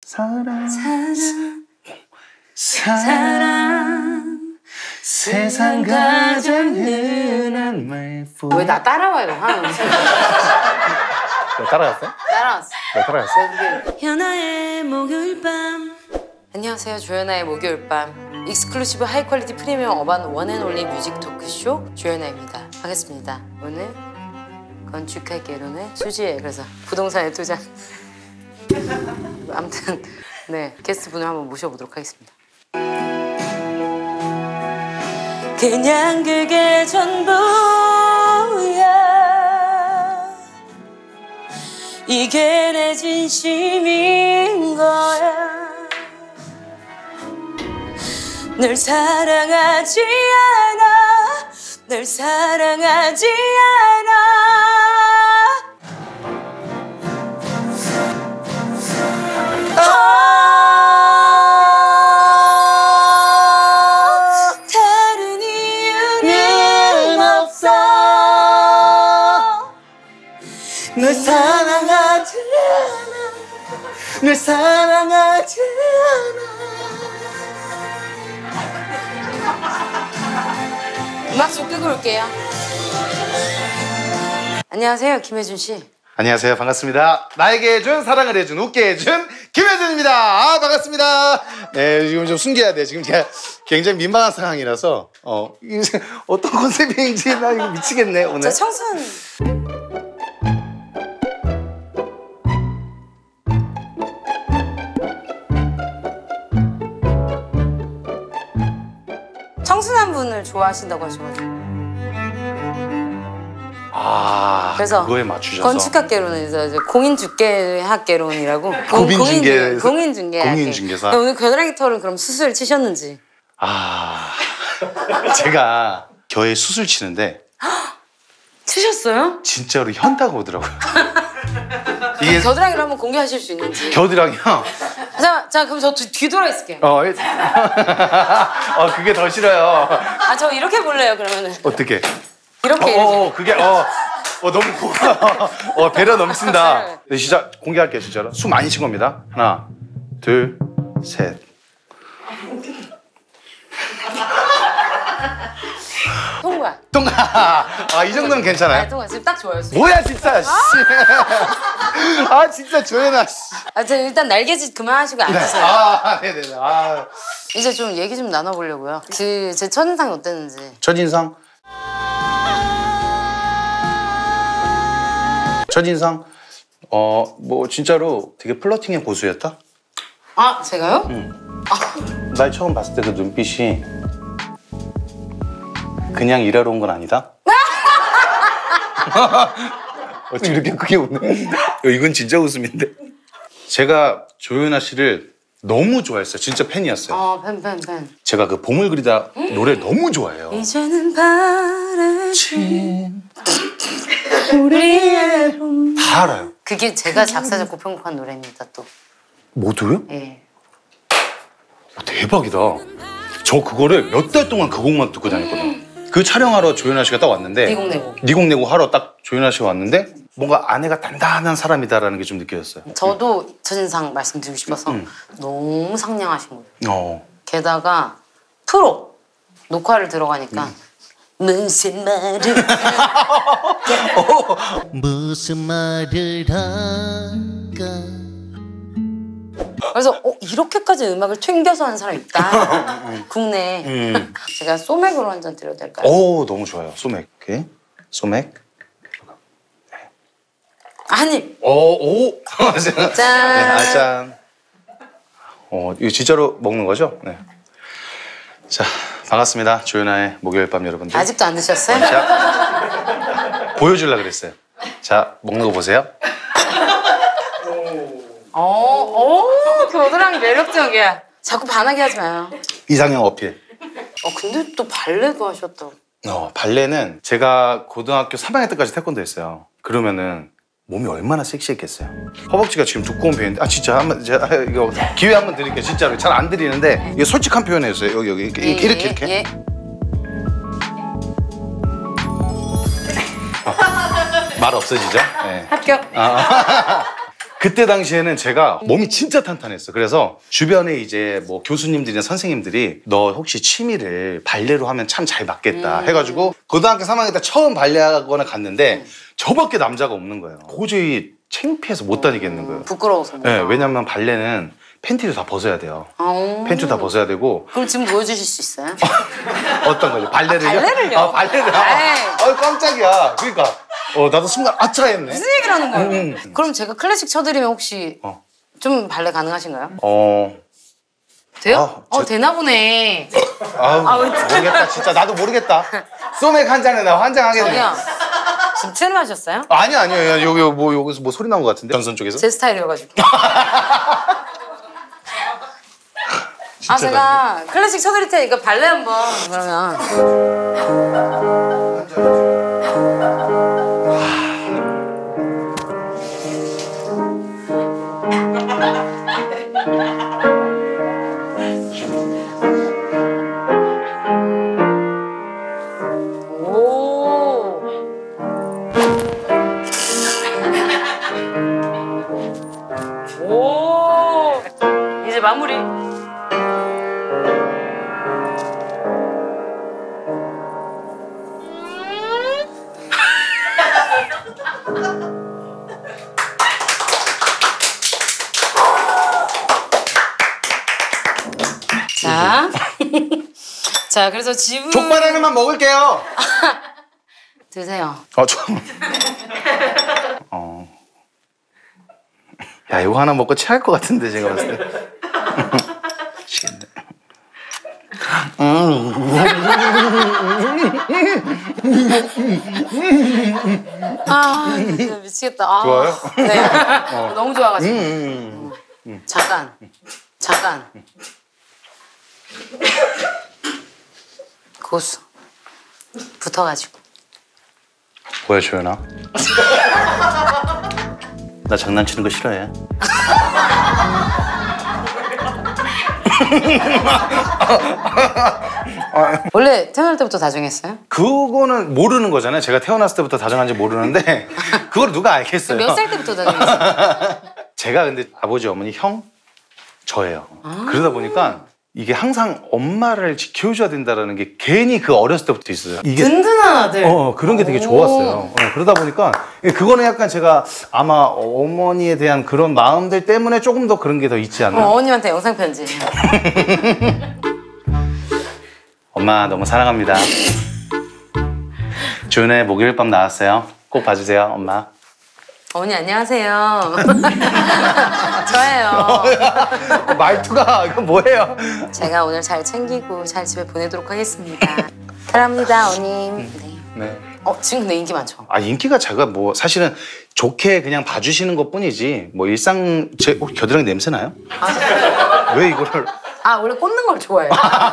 사랑 세상 가장 흔한 말. 왜 나 따라와요? 따라갔어요? 따라왔어. 네, 따라갔어요. 현아의 목요일 밤. 안녕하세요, 조연아의 목요일 밤. 익스클루시브 하이 퀄리티 프리미엄 어반 원앤올리 뮤직 토크쇼 조연아입니다. 반갑습니다. 오늘 건축학개론의 수지예요. 그래서 부동산에 투자. 아무튼 네, 게스트분을 한번 모셔보도록 하겠습니다. 그냥 그게 전부야. 이게 내 진심인 거야. 널 사랑하지 않아. 널 사랑하지 않아. 다른 이유는 없어. 널 사랑하지 않아. 널 사랑하지 않아. 음악 좀 끄고 올게요. 안녕하세요, 김혜준 씨. 안녕하세요, 반갑습니다. 나에게 해준, 사랑을 해준, 웃게 해준 김혜준입니다. 아, 반갑습니다. 네, 지금 좀 숨겨야 돼. 지금 제가 굉장히 민망한 상황이라서 어떤 컨셉인지 나 이거 미치겠네 오늘. 저 청순. 청순한 분을 좋아하신다고 하셔가지고. 아, 그래서 그거에 맞추셔서. 건축학개론에서 이제 공인중개학개론이라고. 공인중개에서. 공인중개사. 오늘 겨드랑이 털은 그럼 수술 치셨는지. 아, 제가 겨에 수술 치는데 치셨어요? 진짜로 현타가 오더라고요. 이게 겨드랑이를 한번 공개하실 수 있는지. 겨드랑이요? 자 그럼 저 뒤돌아 있을게요. 그게 더 싫어요. 아, 저 이렇게 볼래요, 그러면은. 어떻게? 이렇게. 그게 너무 고가 배려 넘친다. 네, 시작 공개할게요, 진짜로. 숨 많이 쉰 겁니다. 하나, 둘, 셋. 통과. 아, 이 정도는 괜찮아요? 네, 통과. 지금 딱 좋아요. 뭐야, 진짜. 씨. 아, 진짜 조연아. 씨. 저 일단 날개짓 그만하시고 앉으세요. 네네네. 이제 좀 얘기 좀 나눠보려고요. 제 첫인상이 어땠는지. 첫인상? 첫인상? 뭐 진짜로 되게 플러팅의 고수였다? 아, 제가요? 응. 날 처음 봤을 때 그 눈빛이 그냥 일하러 온 건 아니다? 어쩜 이렇게 크게 웃네? 이건 진짜 웃음인데? 제가 조연아 씨를 너무 좋아했어요. 진짜 팬이었어요. 팬. 제가 그 봄을 그리다 노래를 너무 좋아해요. 이제는 바라지 우리의 봄. 다 알아요. 그게 제가 작사, 작곡, 편곡한 노래입니다, 또. 모두요? 예. 대박이다. 저 그거를 몇 달 동안 그 곡만 듣고 다녔거든요. 그 촬영하러 조연아 씨가 딱 왔는데 니곡내고 하러 딱 조연아 씨가 왔는데 뭔가 아내가 단단한 사람이다라는 게 좀 느껴졌어요. 저도 첫인상 말씀드리고 싶어서 너무 상냥하신 거예요. 게다가 프로 녹화를 들어가니까 무슨 말을 무슨 말을 할까. 그래서 이렇게까지 음악을 튕겨서 하는 사람이 있다. 국내에. 제가 소맥으로 한 잔 드려도 될까요? 오, 너무 좋아요. 소맥. 오케이. 소맥. 한입. 오. 짠. 네, 짠. 이거 진짜로 먹는 거죠? 네. 자, 반갑습니다. 조연아의 목요일 밤 여러분들. 아직도 안 드셨어요? 보여주려고 그랬어요. 자, 먹는 거 보세요. 겨드랑이 매력적이야. 자꾸 반하게 하지 마요. 이상형 어필. 근데 또 발레도 하셨다고. 발레는 제가 고등학교 3학년 때까지 태권도 했어요. 그러면은 몸이 얼마나 섹시했겠어요. 허벅지가 지금 두꺼운 편인데 진짜 한번 제가 이거 기회 한번 드릴게요. 진짜로 잘 안 드리는데 이거 솔직한 표현이었어요. 여기 이렇게. 예. 말 없어지죠? 네. 합격. 그때 당시에는 제가 몸이 진짜 탄탄했어. 그래서 주변에 이제 뭐 교수님들이나 선생님들이 너 혹시 취미를 발레로 하면 참 잘 맞겠다 해가지고 고등학교 3학년 때 처음 발레학원에 갔는데 저밖에 남자가 없는 거예요. 도저히 창피해서 못 다니겠는 거예요. 부끄러워서. 네, 왜냐면 발레는 팬티를 다 벗어야 돼요. 팬티 다 벗어야 되고. 그럼 지금 보여주실 수 있어요? 어떤 거죠? 발레를요? 발레를요? 아, 발레를. 깜짝이야. 그러니까 나도 순간 아차 했네. 무슨 얘기를 하는 거예요? 그럼 제가 클래식 쳐드리면 혹시 좀 발레 가능하신가요? 돼요? 되나 보네. 모르겠다. 진짜 나도 모르겠다. 소맥 한 잔에 나 환장하겠네. 저기요. 지금 트림하셨어요? 아니요. 여기서 뭐 소리 난 것 같은데? 전선 쪽에서? 제 스타일이어가지고. 제가 클래식 쳐드릴 테니까 발레 한번 그러면. 오. 이제 마무리. 자, 그래서 집은 족발 하나만 먹을게요. 드세요. 야, 이거 하나 먹고 체할 것 같은데 제가 봤을 때. 미치겠네. 진짜 미치겠다. 좋아요? 네. 너무 좋아가지고. 잠깐. 고수. 붙어가지고. 뭐야, 조연아? 나 장난치는 거 싫어해. 원래 태어날 때부터 다정했어요? 그거는 모르는 거잖아요. 제가 태어났을 때부터 다정한지 모르는데 그걸 누가 알겠어요. 몇 살 때부터 다정했어요? 제가 근데 아버지, 어머니, 형, 저예요. 그러다 보니까 이게 항상 엄마를 지켜줘야 된다는 게 괜히 그 어렸을 때부터 있어요. 이게 든든한 아들. 그런 게 되게 좋았어요. 그러다 보니까 그거는 약간 제가 아마 어머니에 대한 그런 마음들 때문에 조금 더 그런 게 더 있지 않나. 어머님한테 영상 편지. 엄마 너무 사랑합니다. 조연의 목요일 밤 나왔어요. 꼭 봐주세요, 엄마. 어머니 안녕하세요. 저예요. 말투가 이거 뭐예요? 제가 오늘 잘 챙기고 잘 집에 보내도록 하겠습니다. 사랑합니다, 어머님. 네. 지금 근데 인기 많죠? 인기가 제가 뭐 사실은 좋게 그냥 봐주시는 것뿐이지 뭐 일상 겨드랑이 냄새 나요? 왜 이거를? 원래 꽂는 걸 좋아해요.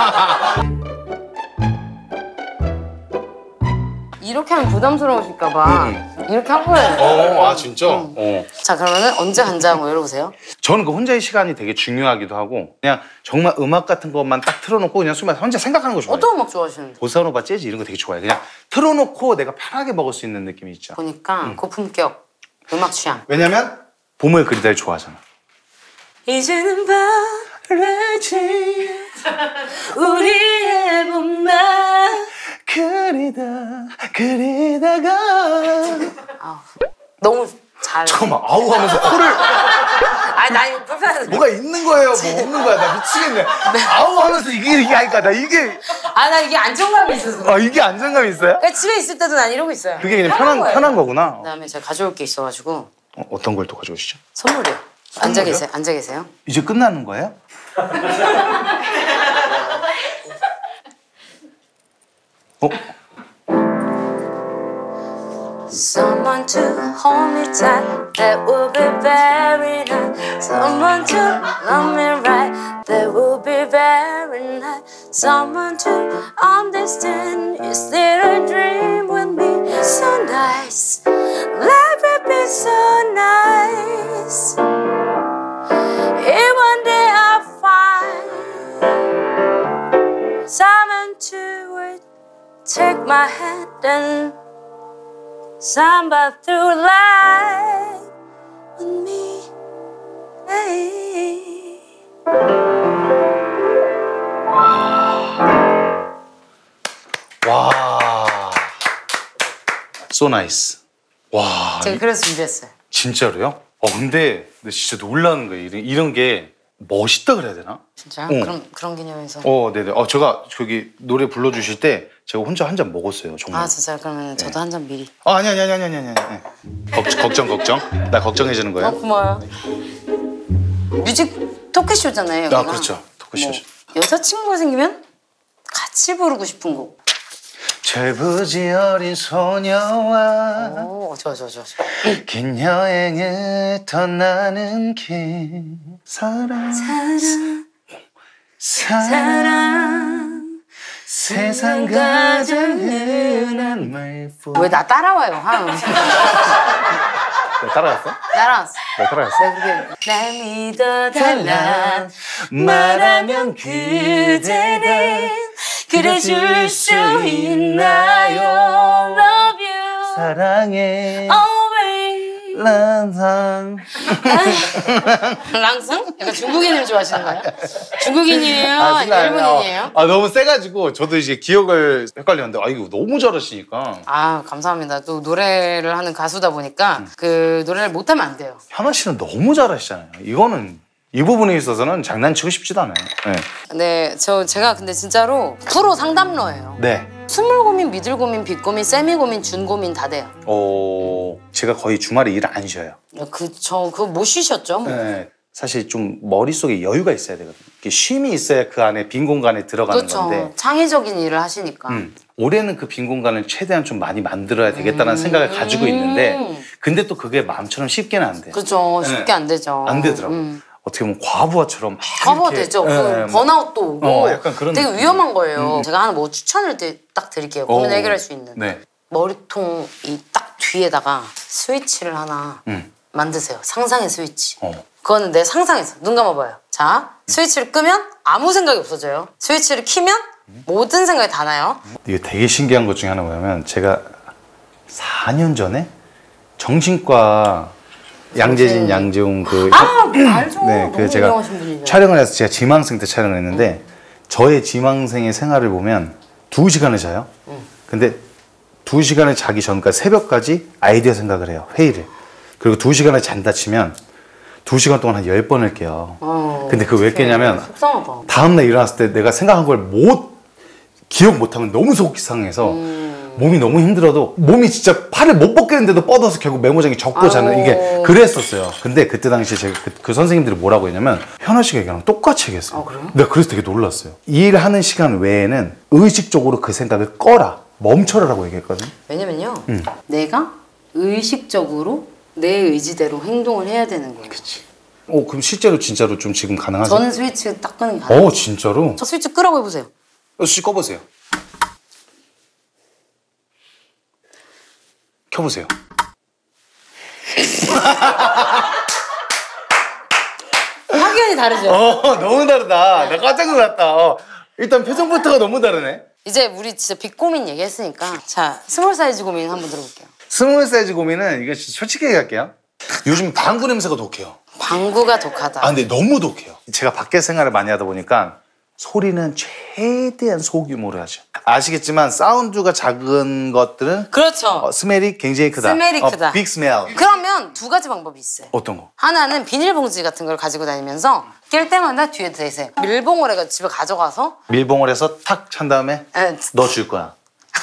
이렇게 하면 부담스러우실까봐 이렇게 한 거예요. 진짜? 자, 그러면은 언제 간지 한번 열어보세요. 저는 그 혼자의 시간이 되게 중요하기도 하고 그냥 정말 음악 같은 것만 딱 틀어놓고 그냥 숨만 혼자 생각하는 거 좋아해요. 어떤 음악 좋아하시는데? 보사노바, 재즈 이런 거 되게 좋아해요. 그냥 틀어놓고 내가 편하게 먹을 수 있는 느낌이 있죠. 보니까 고품격 음악 취향. 왜냐면 봄을 그리다를 좋아하잖아. 이제는 바라지 우리의 봄날 그리다가 너무 잘. 잠깐만 아우 하면서 코를 나 이거 불편해서. 뭐가 있는 거예요? 뭐 없는 거야? 나 미치겠네. 아우 하면서 이게 하니까 나 이게 나 이게 안정감이 있어서. 이게 안정감이 있어요? 그러니까 집에 있을 때도 난 이러고 있어요. 그게 그냥 거예요. 편한 거구나. 그다음에 제가 가져올 게 있어가지고. 어떤 걸 또 가져오시죠? 선물이요. 앉아 계세요. 이제 끝나는 거예요? Someone to hold me tight, that would be very nice. Someone to love me right, that would be very nice. Someone to understand this little dream with me. So nice, life would be so nice. If one day I find someone to take my hand and samba through life with me. 와. So nice. 와. 제가 그래서 준비했어요. 진짜로요? 근데 진짜 놀라는 거예요. 이런 게 멋있다 그래야 되나? 진짜요? 그런 개념에서. 네네. 제가 저기 노래 불러주실 때 제가 혼자 한 잔 먹었어요. 정말. 아 진짜요? 그러면 저도 한 잔 미리. 아니. 걱정. 나 걱정해주는 거예요? 고마워요. 뮤직 토크쇼잖아요. 여기가. 그렇죠. 토크쇼. 뭐, 여자친구가 생기면 같이 부르고 싶은 곡. 철부지 어린 소녀와 오, 좋아. 긴 여행을 떠나는 길 사랑 세상 가장 흔한 말뿐. 왜 나 따라와요, 하영? 따라갔어? 따라왔어. 네, 따라갔어. 내가 그게 날 믿어달라 말하면 그대는 그래줄 수 있나요? Love you 사랑해 always. 랑상. 랑상? 약간 중국인을 좋아하시는 거예요? 중국인이에요? 아니면 일본인이에요? 너무 세가지고 저도 이제 기억을 헷갈렸는데 이거 너무 잘하시니까. 아 감사합니다. 또 노래를 하는 가수다 보니까 그 노래를 못하면 안 돼요. 현아 씨는 너무 잘하시잖아요. 이거는 이 부분에 있어서는 장난치고 싶지도 않아요. 네, 제가 근데 진짜로 프로 상담러예요. 네. 스물 고민, 미들 고민, 빅 고민, 세미 고민, 준 고민 다 돼요. 제가 거의 주말에 일을 안 쉬어요. 그거 못 쉬셨죠? 뭐. 네. 사실 좀 머릿속에 여유가 있어야 되거든요. 이렇게 쉼이 있어야 그 안에 빈 공간에 들어가는 그렇죠. 건데. 창의적인 일을 하시니까. 올해는 그 빈 공간을 최대한 좀 많이 만들어야 되겠다는 생각을 가지고 있는데 근데 또 그게 마음처럼 쉽게는 안 돼요. 그렇죠. 쉽게 안 되죠. 안 되더라고요. 어떻게 보면 과부하처럼 과부하 되죠. 그 번아웃도 오고 약간 그런 되게 느낌. 위험한 거예요. 제가 하나 뭐 추천을 딱 드릴게요. 고민 해결할 수 있는. 네. 머리통 이 딱 뒤에다가 스위치를 하나 만드세요. 상상의 스위치. 그거는 내 상상에서 눈 감아봐요. 자, 스위치를 끄면 아무 생각이 없어져요. 스위치를 켜면 모든 생각이 다 나요. 이게 되게 신기한 것 중에 하나 뭐냐면 제가 4년 전에 정신과 양재진, 양재웅 알죠. 네, 너무 제가 유명하신 분이죠. 촬영을 해서 제가 지망생 때 촬영을 했는데 저의 지망생의 생활을 보면 2시간을 자요. 근데 2시간을 자기 전까지 새벽까지 아이디어 생각을 해요. 회의를. 그리고 2시간을 잔다 치면 2시간 동안 한 10번을 깨요. 근데 그거 왜 깨냐면 속상하다. 다음날 일어났을 때 내가 생각한 걸 기억 못하면 너무 속이 상해서 몸이 너무 힘들어도 몸이 진짜 팔을 못 뻗겠는데도 뻗어서 결국 메모장에 적고 자는 이게 그랬었어요. 근데 그때 당시에 제가 그 선생님들이 뭐라고 했냐면 현아 씨가 얘기하는 똑같이 얘기했어요. 그래요? 내가 그래서 되게 놀랐어요. 일하는 시간 외에는 의식적으로 그 생각을 꺼라. 멈춰라라고 얘기했거든. 왜냐면요. 내가 의식적으로 내 의지대로 행동을 해야 되는 거예요. 그치. 그럼 실제로 진짜로 좀 지금 가능하세요? 저는 스위치 딱 끄는 게 가능해요. 진짜로? 저 스위치 끄라고 해보세요. 스위치 꺼보세요. 켜보세요. 확연히 다르죠? 너무 다르다. 나 깜짝 놀랐다. 일단 표정부터가 너무 다르네. 이제 우리 진짜 빅 고민 얘기했으니까 자, 스몰 사이즈 고민 한번 들어볼게요. 스몰 사이즈 고민은 이거 솔직히 얘기할게요. 요즘 방구 냄새가 독해요. 방구가 독하다. 근데 너무 독해요. 제가 밖에 생활을 많이 하다 보니까 소리는 최대한 소규모로 하죠. 아시겠지만 사운드가 작은 것들은 그렇죠. 스멜이 굉장히 크다. 스멜이 크다. 빅 스멜. 그러면 두 가지 방법이 있어요. 어떤 거? 하나는 비닐봉지 같은 걸 가지고 다니면서 낄 때마다 뒤에 대세요. 밀봉을 집에 가져가서 밀봉을 해서 탁 찬 다음에 에, 너 줄 거야.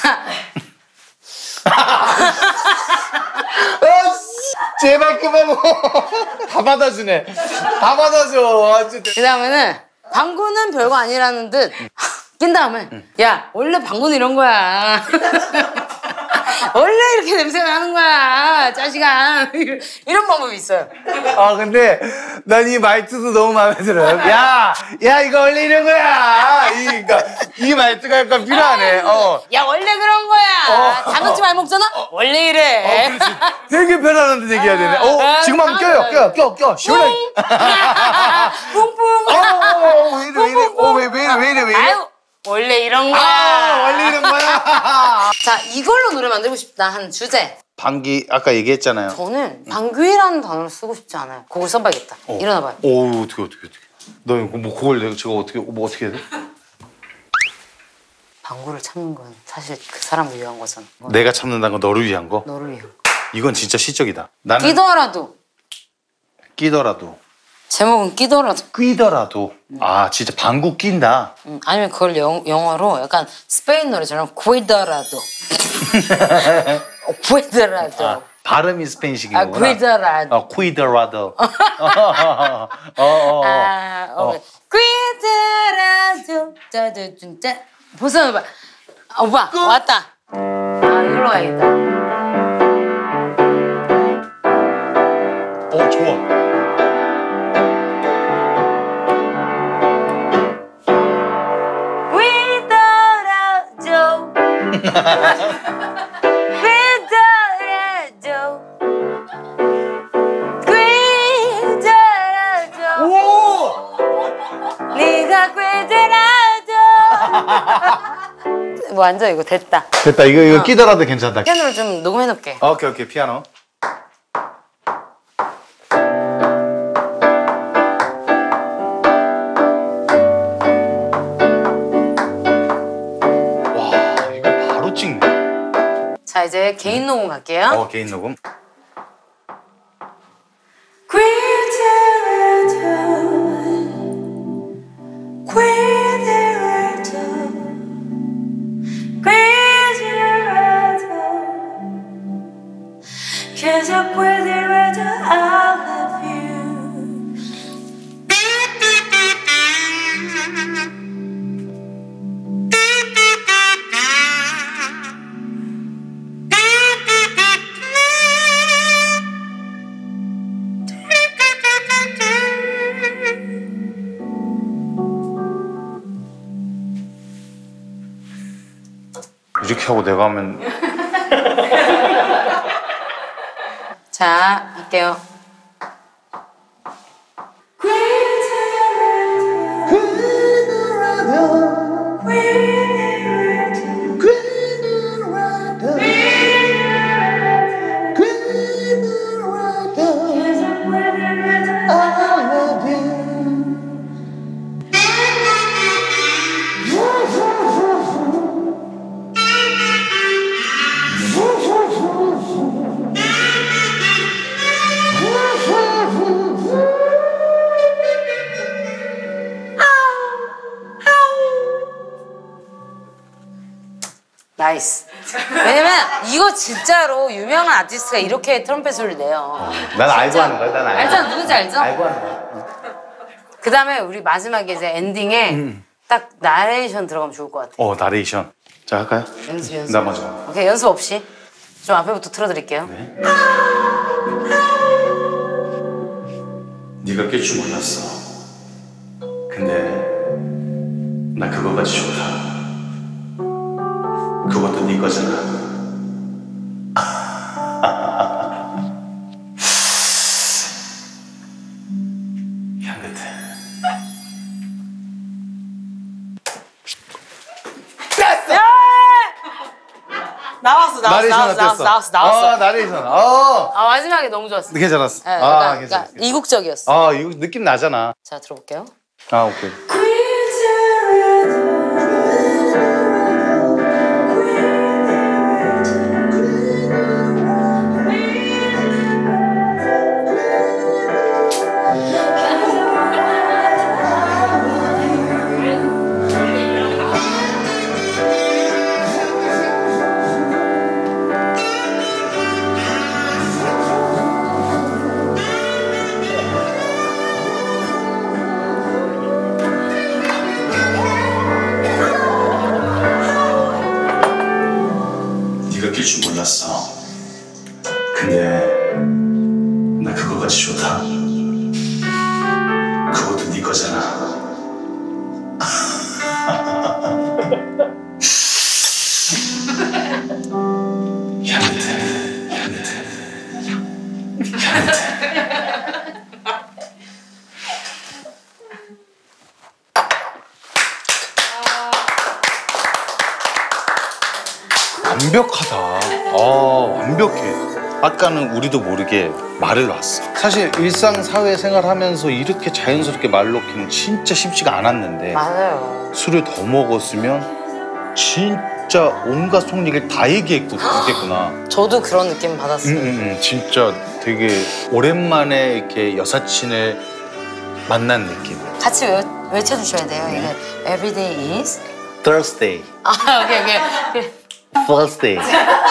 제발 그만. 다 받아주네. 다 받아줘. 그 다음에는 방구는 별거 아니라는 듯 낀 다음에 야 원래 방구는 이런 거야. 원래 이렇게 냄새가 나는 거야 자식아. 이런 방법이 있어요. 근데 난 이 말투도 너무 마음에 들어요. 야 이거 원래 이런 거야. 그러니까 이 말투가 약간 필요하네. 야 원래 그런 거야. 당근찜 안 먹잖아. 원래 이래. 되게 편안한데 얘기해야 되네. 지금 한번 껴요. 시원하게. 뿡뿡. 왜 이래. 아유 원래 이런 거야. 원래 이런 거야. 자 이걸로 노래 만들고 싶다 하는 주제 방귀 아까 얘기했잖아요. 저는 방귀라는 단어를 쓰고 싶지 않아요. 그걸 써봐야겠다. 일어나봐요. 오 어떻게. 너 이거 뭐 그걸 내가 제가 어떻게 뭐 어떻게 해야 돼? 방구를 참는 건 사실 그 사람을 위한 거잖아. 내가 참는다는 건 너를 위한 거? 너를 위한 거. 이건 진짜 시적이다. 나는 끼더라도. 제목은 끼더라도. 끼더라도. 아 진짜 방구 낀다. 아니면 그걸 영어로 약간 스페인 노래처럼 구이더라도. 구이더라도. 아, 발음이 스페인식인 거구나. 구이더라도. 구이더라도. 구이더라도. 짜자짠짜. 보세요, 오빠. 오빠 왔다. 이리로 가야겠다. 좋아. 네가 꿰더라도 완전 이거 됐다. 됐다. 이거 끼더라도 괜찮다. 피아노를 좀 녹음해 놓을게. 오케이 피아노. 와 이거 바로 찍네. 자 이제 개인 녹음 갈게요. 개인 녹음. Cause I quitheredo, I love you. 이렇게 하고 내가 하면 자, 할게요. 나이스. 왜냐면 이거 진짜로 유명한 아티스트가 이렇게 트럼펫 소리를 내요. 난 알고 하는 거야. 난 알고. 알잖아, 누군지 알죠? 알고 하는 거야. 그 다음에 우리 마지막에 이제 엔딩에 딱 나레이션 들어가면 좋을 것 같아. 나레이션. 자 할까요? 연습. 나 먼저. 오케이, 연습 없이 좀 앞에부터 틀어드릴게요. 네. 네가 낄 줄 몰랐어. 근데 나 그거까지 좋다. 그것도 네 거잖아. 향긋해. 나왔어. 나레이션. 마지막에 너무 좋았어. 괜찮았어. 네, 약간, 괜찮았어. 그러니까 이국적이었어. 이거 느낌 나잖아. 자, 들어볼게요. 오케이. 네가 낄 줄 몰랐어. 근데 나 그거까지 좋다. 그것도 네 거잖아. 향긋해. 완벽하다. 완벽해. 아까는 우리도 모르게 말을 놨어. 사실 일상 사회생활 하면서 이렇게 자연스럽게 말 놓기는 진짜 쉽지가 않았는데 맞아요. 술을 더 먹었으면 진짜 온갖 속 얘기를 다 얘기했겠구나. 저도 그런 느낌 받았어요. 진짜 되게 오랜만에 이렇게 여사친을 만난 느낌. 같이 외쳐주셔야 돼요. 이거 Everyday is. Thursday, 아 오케이. Thursday,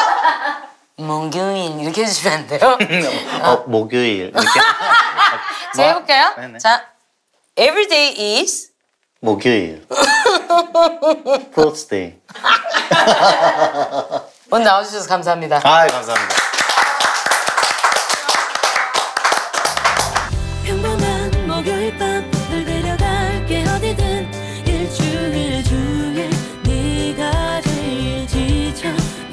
목요일 이렇게 해주시면 안 돼요? 목요일 이렇게. 제가 해볼까요? 네네. 자, Everyday is. 목요일. Thursday. 오늘 나와주셔서 감사합니다. 아, 감사합니다.